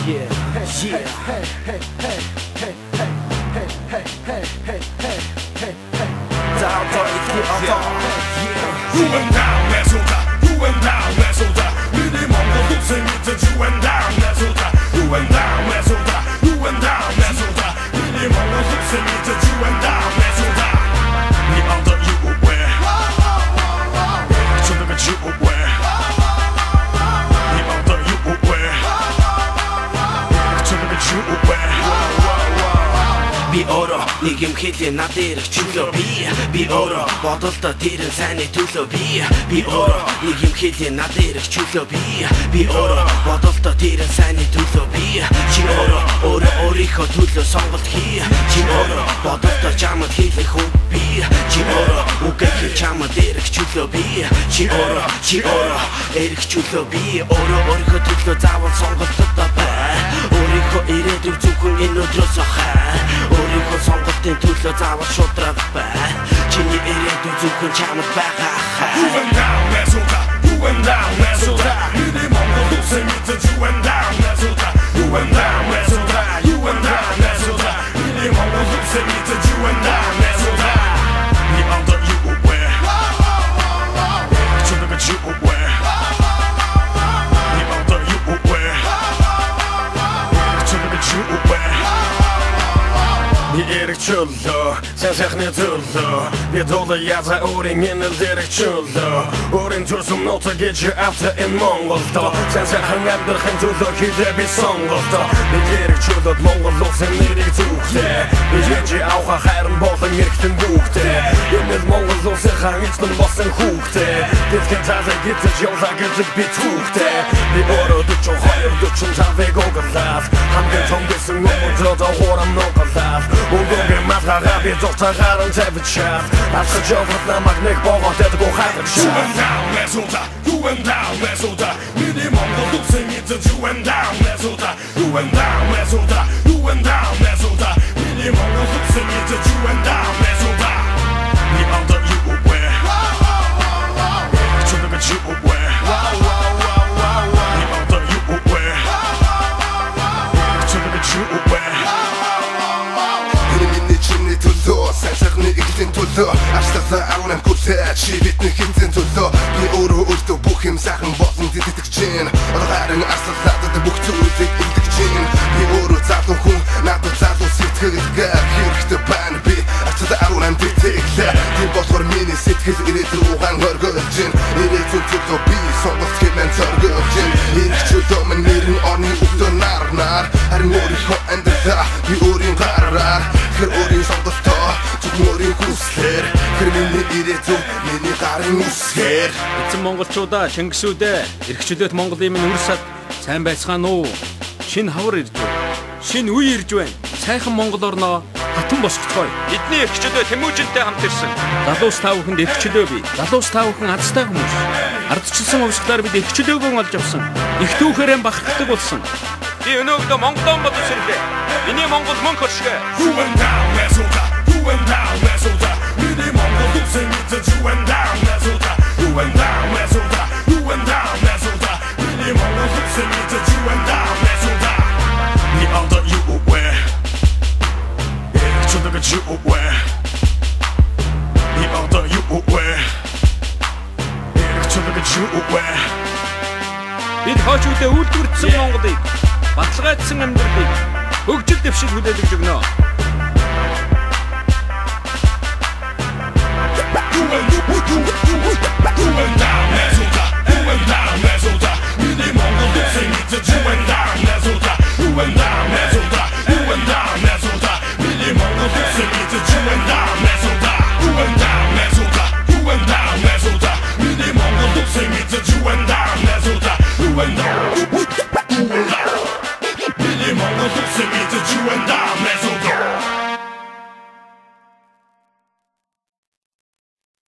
Би өөрөө нэг юм хэлээ над ирэх чөлөө би өөрөө бодолтой тэрэн сайны төлөө би өөрөө нэг юм хэлээ над ирэх чөлөө би өөрөө бодолтой тэрэн сайны төлөө чи өөрөө өөрийнхөө төлөө сонголт хий чи өөрөө бодолтой чамд хэлэх үг чи өөрөө үгээр чамд ирэх чөлөө чи өөрөө ирэх чөлөө өөрийнхөө төлөө заавал сонголттой бай өөрийнхөө ирээдүйг зөвхөн энэ өдрөөс хай өөрийнхөө сонголтын төлөө заавал шудраг бай чиний ирээдүй зөвхөн чамд байгаа You and down, let's go down. You and down, let's go down. Миний Монгол улсын мэдээ you and down, let's go down. You and down, let's go down. You and down, let's go down. Миний Монгол улсын мэдээ you and down, let's go down. Me under you aware. Should look at you aware. Me under you aware. Should look at you aware. Ni эрэг чөлөө, сайн сайхны төлөө би дуулаа яза өөрийн энэ эрэг чөлөө өөрийн төрсөн ноцоо гэж авта энэ Монголдо сайн сайхан амьдрахын төлөө хийлээ би сонголтоо би эрэг чөлөөд Монгол улсын нэрийг зүгтээ би жижиг авах хайран болон эргэтэн бүгтээ энэ Монгол улсын хангицсан болсон хүүхдээ дэлхийн цаазаа гитэж явлаа гэж би түүхтэй би өөрөө 42-45-ыг оглаад хамгийн том гэсэн өмөдрөд хоорон ноголаад Ugong'e mazgaga bir doktorların tebçat Aşkı cevapla magnek boğat edip o hayatçat You and down, let's go down. You and down, let's go down. Mini Mongol ulsin midden you and down, let's go down. You and down, let's go down. You and down, let's go down. Mini Mongol ulsin midden you and down, let's go down. Me under you aware. Should look at you aware. Me under you aware. Should look at you aware. Сайсахны иглийн төлөө Ашталаа 18 курсээ чи бидний хэмжээний төлөө би өөрөө өөртөө бүх юм сайхан болсон тэтгэж гин Оргарын арслалаад бүх зүйлийг илтгэж гин би өөрөө залуу хүн надад залуу сэтгэл хэрэгтэй байна би Ашталаа 18 тэтгэлээ тийм болохоор миний сэтгэл ирээдүйн угаан хөргөж гин ирээдүйн төлөө би сонголт хэмээн зоргож гин ирэх чөлөө минь нэрэн орны өгдөө нар харин өөрийнхөө амьдралаа би өөрийн гараар хэр өөрийн сонголтоо Морин хүслэр хэр миний ирээдүй миний гарын үсгээр эцэн монголчуудаа Чингисүүдээ эрхчлөөт Монголын минь үр сад сайн байцгаана уу шинэ хавар ирж байна шинэ үе ирж байна сайхан Монгол орноо хатан босгоцгоё бидний эрхчлөө Тэмүүжинтэй хамт ирсэн залуус та бүхэнд эрхчлөө бий залуус та бүхэн азтай хүмүүс ардчилсан увсгалаар бид эрхчлөөгөө олж авсан их түүхээрэн бахархдаг болсон би өнөөгдөө Монголон бодож ирлээ миний Монгол мөнх оршгэ You and down, let's go down. You and down, let's go down. Mini Mongol ulsin midden you and down, let's go down. You and down, let's go down. You and down, let's go down. Mini Mongol ulsin midden you and down, let's go down. Me under you aware. Should look at you aware. Me under you aware. Should look at you aware. бид хойчуудаа үйлдвэрдсэн Монголыг баталгаажсан амьдралыг хөгжил дэвшил хүлээлгэж өгнө You and down, let's go down.